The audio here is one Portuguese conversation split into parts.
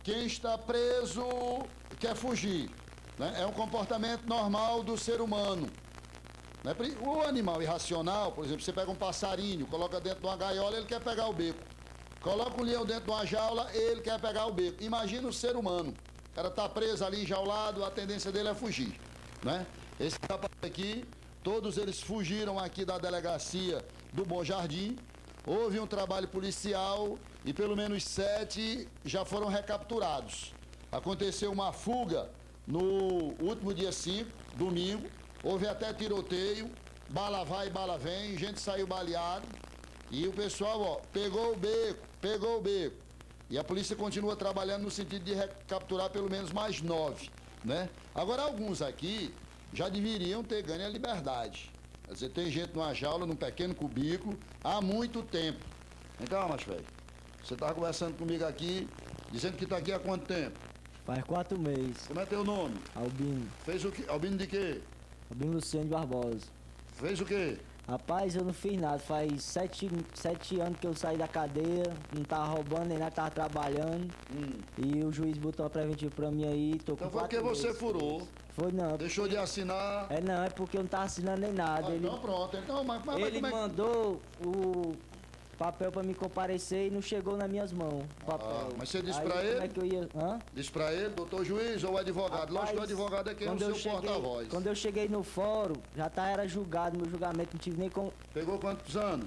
quem está preso quer fugir, né? É um comportamento normal do ser humano. Né? O animal irracional, por exemplo, você pega um passarinho, coloca dentro de uma gaiola, ele quer pegar o beco. Coloca um leão dentro de uma jaula, ele quer pegar o beco. Imagina o ser humano. O cara está preso ali, enjaulado, a tendência dele é fugir. Né? Esse rapaz aqui, todos eles fugiram aqui da delegacia do Bom Jardim. Houve um trabalho policial e pelo menos 7 já foram recapturados. Aconteceu uma fuga no último dia 5, domingo. Houve até tiroteio, bala vai, bala vem, gente saiu baleado. E o pessoal, ó, pegou o beco. E a polícia continua trabalhando no sentido de recapturar pelo menos mais 9, né? Agora, alguns aqui já deveriam ter ganho a liberdade. Quer dizer, tem gente numa jaula, num pequeno cubículo, há muito tempo. Então, mas velho, você estava conversando comigo aqui, dizendo que está aqui há quanto tempo? Faz 4 meses. Como é teu nome? Albino. Fez o quê? Albino de quê? Albino Luciano de Barbosa. Fez o quê? Rapaz, eu não fiz nada. Faz 7 anos que eu saí da cadeia, não tava roubando nem nada, tava trabalhando. E o juiz botou a preventiva pra mim aí, tô com Então foi porque você furou. Foi não. Deixou de assinar. Não, é porque eu não tava assinando nem nada. Então pronto, então, mas ele como é que... mandou o papel pra me comparecer e não chegou nas minhas mãos, o papel. Mas você disse aí, pra ele? Como é que eu ia... Disse pra ele, doutor juiz ou o advogado? Rapaz, Lógico que o advogado é quem é o seu porta-voz. Quando eu cheguei no fórum, era julgado, meu julgamento não tive nem como... Pegou quantos anos?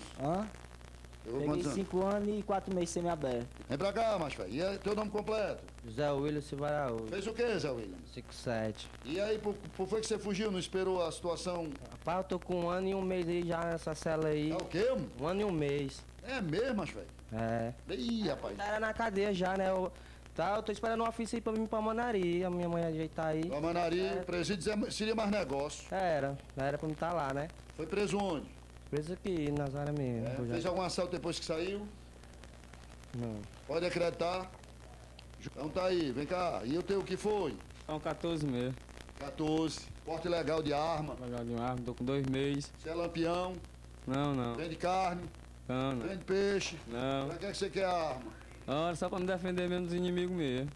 Pegou Peguei quantos anos? 5 anos e 4 meses semi-aberto. Vem pra cá, macho velho. E aí, teu nome completo? José William Silva Araújo. Fez o que, Zé William? 57. E aí, por foi que você fugiu? Não esperou a situação? Rapaz, eu tô com 1 ano e 1 mês aí já nessa cela aí. É o quê, mano? 1 ano e 1 mês. É mesmo, macho velho? É. Ih, rapaz. Era na cadeia já, né? Eu tô esperando um ofício aí pra vir pra Manarí. A minha mãe ajeitar aí. Pra Manarí, presídio seria mais negócio. Era pra mim estar lá, né? Foi preso onde? Preso aqui, nas áreas mesmo. Fez algum assalto depois que saiu? Não. Pode acreditar? Então tá aí, vem cá. E o teu que foi? São 14 meses. 14. Porte legal de arma. Legal de arma, tô com 2 meses. Você é lampião? Não. Vende carne? Não. Vende peixe? Não. Pra que você quer a arma? Olha, só pra me defender mesmo dos inimigos mesmo.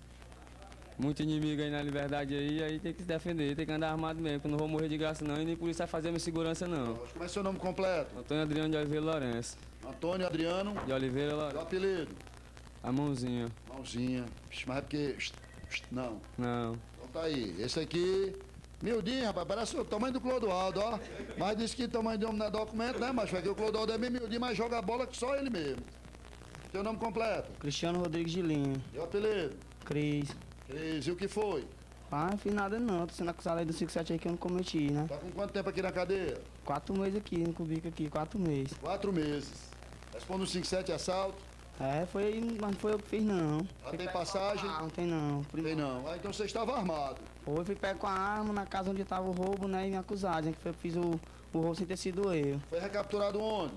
Muito inimigo aí na liberdade aí tem que se defender, tem que andar armado mesmo, que eu não vou morrer de graça não, e nem por isso vai fazer a minha segurança não. Como é seu nome completo? Antônio Adriano de Oliveira Lourenço. Antônio Adriano de Oliveira E o Lourenço. apelido? A mãozinha. Mãozinha. Mas é porque... Não. Não. Então tá aí. Esse aqui... Miudinho, rapaz. Parece o tamanho do Clodoaldo, ó. Mas disse que tamanho de homem não é documento, né? Mas o Clodoaldo é bem miudinho, mas joga a bola que só ele mesmo. Seu nome completo? Cristiano Rodrigues de Lima. E o apelido? Cris. Cris. E o que foi? Ah, não fiz nada não. Tô sendo acusado aí do 57 aí que eu não cometi, né? Tá com quanto tempo aqui na cadeia? 4 meses aqui, no cubico aqui, 4 meses. 4 meses. Responde o 57 assalto? Mas não foi eu que fiz não. Já tem passagem? Não tem não. Tem não. Ah, então você estava armado. Foi, fui pego com a arma na casa onde estava o roubo, né? E me acusaram, né? Que fiz o roubo sem ter sido eu. Foi recapturado onde?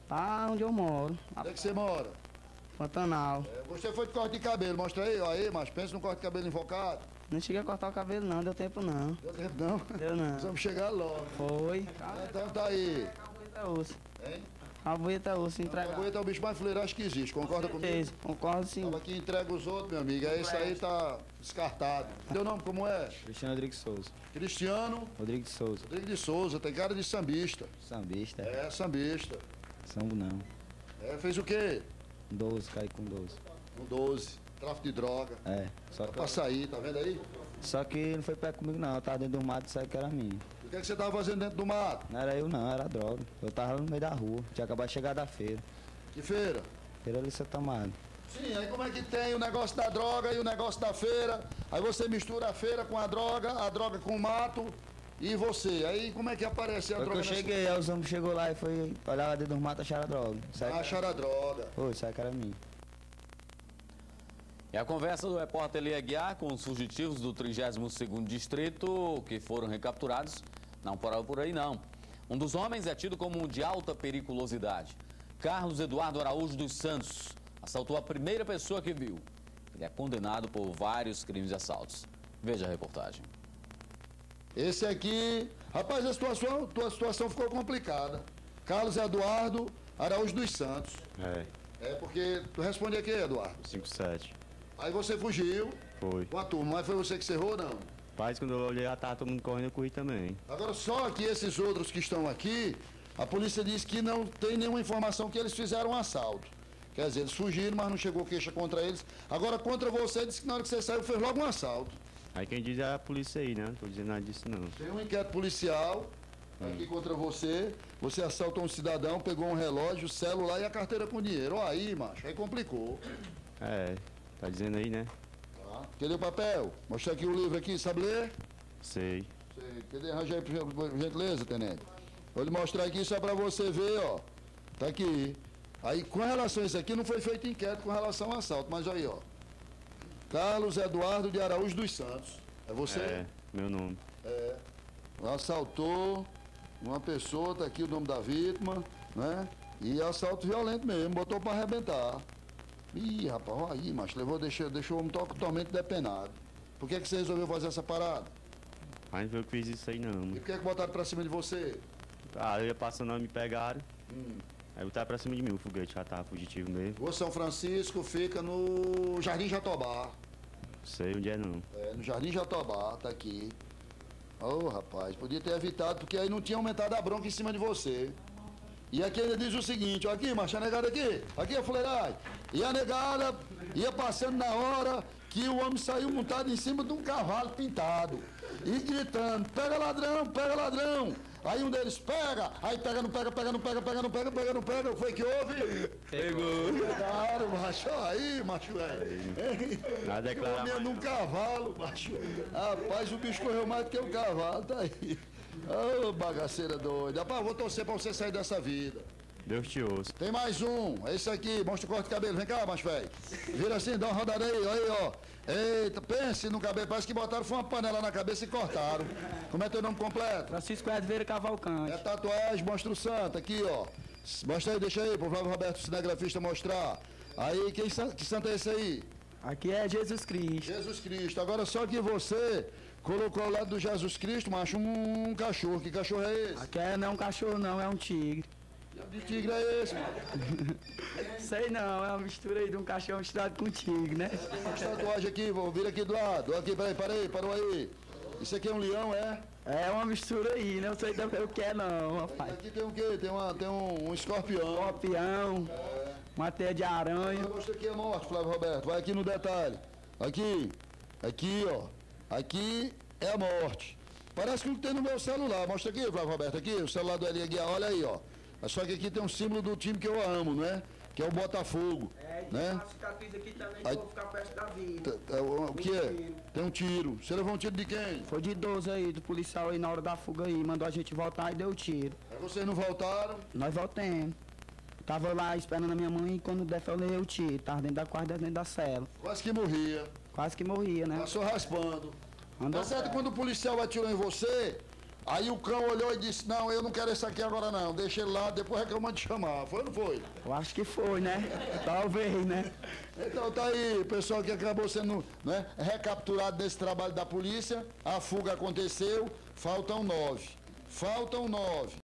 Lá onde eu moro. Onde é que você mora? Pantanal. Você foi de corte de cabelo, mostra aí, ó aí, mas pensa no corte de cabelo invocado. Não cheguei a cortar o cabelo não, deu tempo não. Deu tempo não? Deu não. Vamos chegar logo. Foi. Então tá aí. A osso. Hein? A boeta osso, A entregar. boeta é o bicho mais fuleiragem que existe, concorda comigo? Concordo sim. Tava aqui entrega os outros, meu amigo, esse aí tá descartado. Teu nome como é? Cristiano Rodrigues Souza. Cristiano Rodrigues Souza. Rodrigues de Souza, tem cara de sambista. Sambista. É, sambista. Sambo não. Fez o quê? 12, caí com 12. Com 12. Tráfico de droga. Só que, Pra sair, tá vendo aí? só que não foi perto comigo não, eu tava dentro do mato e saiu que era minha. O que é que você tava fazendo dentro do mato? Não era eu não, era droga. Eu tava no meio da rua, tinha acabado de chegar da feira. Que feira? Feira ali Santa Amaro. Sim, aí como é que tem o negócio da droga e o negócio da feira? Aí você mistura a feira com a droga com o mato e você. Aí como é que aparece a Foi que droga? eu cheguei, aí os homens chegou lá e foi olhar dentro do mato e acharam a droga. Acharam a droga. Foi, saiu que era minha. É a conversa do repórter Elia Guiar com os fugitivos do 32º Distrito que foram recapturados. Não pararam por aí, não. Um dos homens é tido como um de alta periculosidade. Carlos Eduardo Araújo dos Santos assaltou a primeira pessoa que viu. Ele é condenado por vários crimes de assaltos. Veja a reportagem. Esse aqui... Rapaz, tua situação ficou complicada. Carlos Eduardo Araújo dos Santos. É porque... Tu responde aqui, Eduardo? 57. Aí você fugiu Foi. com a turma, mas foi você que cerrou ou não? Mas quando eu olhei, já tava todo mundo correndo, eu corri também. Agora, só que esses outros que estão aqui, a polícia diz que não tem nenhuma informação que eles fizeram um assalto. Quer dizer, eles fugiram, mas não chegou queixa contra eles. Agora, contra você, disse que na hora que você saiu, fez logo um assalto. Aí quem diz é a polícia aí, né? Não tô dizendo nada disso, não. Tem um inquérito policial aqui contra você. Você assaltou um cidadão, pegou um relógio, celular e a carteira com dinheiro. Ó, aí, macho, aí complicou. É, tá dizendo aí, né? Tá? Cadê o papel? Mostra aqui o livro aqui, sabe ler? Sei. Sei. Cadê? Arranja aí, por gentileza, tenente. Vou lhe mostrar aqui só pra você ver, ó. Tá aqui. Aí, com relação a isso aqui, não foi feito inquérito com relação ao assalto, mas aí, ó. Carlos Eduardo de Araújo dos Santos. É você? É, meu nome. É. Assaltou uma pessoa, tá aqui o nome da vítima, né? E assalto violento mesmo, botou pra arrebentar. Ih, rapaz, olha aí, macho, deixou o homem totalmente depenado. Por que você resolveu fazer essa parada? Mas não foi eu que fiz isso aí, não. E por que botaram pra cima de você? Ah, eu ia passando, me pegaram. Aí botaram pra cima de mim, o foguete já tava fugitivo mesmo. O São Francisco fica no Jardim Jatobá. Sei onde é, não. É, no Jardim Jatobá, tá aqui. Ô, rapaz, podia ter evitado, porque aí não tinha aumentado a bronca em cima de você. E aqui ele diz o seguinte, ó, aqui, macho, a negada aqui a fuleiragem. E a negada ia passando na hora que o homem saiu montado em cima de um cavalo pintado. E gritando, pega ladrão, pega ladrão. Aí um deles pega, aí pega, não pega, pega, não pega, pega, não pega, pega, não pega. Foi que houve? Pegou. Claro, macho, aí, macho, velho. Nada declarar mais, num não. cavalo, macho. Rapaz, o bicho correu mais do que o cavalo, tá aí. Ô, bagaceira doida. Rapaz, vou torcer pra você sair dessa vida. Deus te ouça. Tem mais um, é esse aqui, mostra o corte de cabelo. Vem cá, macho, velho. Vira assim, dá uma rodada aí, ó. Eita, pense no cabelo, parece que botaram foi uma panela na cabeça e cortaram. Como é teu nome completo? Francisco Edveira Cavalcante. É tatuagem, mostra o santo, aqui, ó. Mostra aí, deixa aí, pro Flávio Roberto, cinegrafista, mostrar. Aí, que santo é esse aí? Aqui é Jesus Cristo. Jesus Cristo. Agora, só que você colocou ao lado do Jesus Cristo, macho, um cachorro. Que cachorro é esse? Aqui não é um cachorro não, é um tigre. Que tigre é esse, mano? Sei não, é uma mistura aí de um cachorro misturado com tigre, né? Mostra a tatuagem aqui, vou vir aqui do lado. Aqui, peraí, parou aí. Isso aqui é um leão, é? É uma mistura aí, não sei também o que é não, rapaz. Aqui tem o quê? Tem um escorpião. Escorpião, uma teia de aranha. Mostra aqui a morte, Flávio Roberto. Vai aqui no detalhe. Aqui, ó. Aqui é a morte. Parece que o que tem no meu celular. Mostra aqui, Flávio Roberto. Aqui, o celular do Elia Guiar. Olha aí, ó. Só que aqui tem um símbolo do time que eu amo, né? Que é o Botafogo. Né? Uma cicatriz aqui também Aí- vou ficar perto da vida. O que é? Tem um tiro. Você levou um tiro de quem? Foi de 12 aí, do policial aí na hora da fuga aí, mandou a gente voltar e deu tiro. Aí vocês não voltaram. Nós voltamos. Tava lá esperando a minha mãe e quando der eu levei o tiro. Tava dentro da quarta, dentro da cela. Quase que morria. Quase que morria, né? Passou raspando. Andou Tá certo, quando o policial atirou em você, aí o cão olhou e disse, não, eu não quero esse aqui agora não, deixa ele lá, depois reclamando de chamar. Foi ou não foi? Eu acho que foi, né? Talvez, né? Então tá aí, o pessoal que acabou sendo, né, recapturado nesse trabalho da polícia, a fuga aconteceu, faltam 9. Faltam 9.